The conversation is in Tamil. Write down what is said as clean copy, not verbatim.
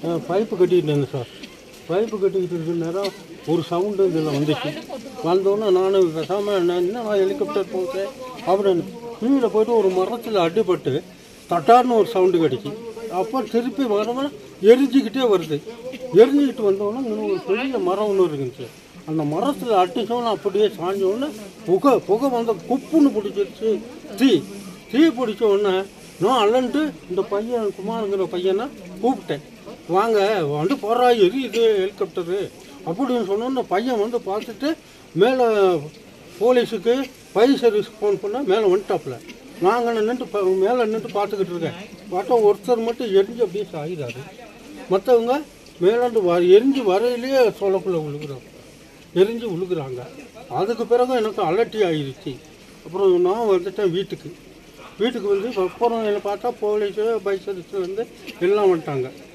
பைப்பு கட்டிக்கிட்டு இருந்தேன் சார். பைப்பு கட்டிக்கிட்டு இருக்கிற நேரம் ஒரு சவுண்டு இதில் வந்துச்சு. வந்தோடனே நான் பேசாமல் என்ன ஹெலிகாப்டர் போச்சேன் அப்படின்னு கீழே போய்ட்டு ஒரு மரத்தில் அடிபட்டு தட்டார்னு ஒரு சவுண்டு கிடைச்சி. அப்போ திருப்பி மரம் எரிஞ்சிக்கிட்டே வருது. எரிஞ்சிக்கிட்டு வந்தோடனே இன்னும் ஒரு பெரிய மரம் ஒன்று இருக்குங்க. அந்த மரத்தில் அடித்தோன்னு அப்படியே சாஞ்சோடனே புகை வந்த குப்புன்னு பிடிச்சிருச்சு. தீ பிடிச்ச உடனே நான் அல்லன்ட்டு இந்த பையன் குமாருங்கிற பையனை கூப்பிட்டேன். வாங்க வந்து போகிறா எரியுது ஹெலிகாப்டரு அப்படின்னு சொன்னோன்னு பையன் வந்து பார்த்துட்டு மேலே போலீஸுக்கு ஃபயர் சர்வீஸ் ஃபோன் பண்ணால் மேலே வந்துட்டாப்புல. நாங்கள் மேலே நின்று பார்த்துக்கிட்டு இருக்கேன். பார்த்தா ஒருத்தர் மட்டும் எரிஞ்சு அப்படியே சாகிறாரு. மற்றவங்க மேலாண்டு எரிஞ்சு வரையிலேயே சோளக்குள்ளே எரிஞ்சு விழுகுறாங்க. அதுக்கு பிறகு எனக்கு அலர்ட்டி ஆகிடுச்சு. அப்புறம் நான் வந்துட்டேன் வீட்டுக்கு வந்து அப்புறம் என்னை பார்த்தா போலீஸு ஃபயர் சர்வீஸ்லேருந்து எல்லாம் வந்துட்டாங்க.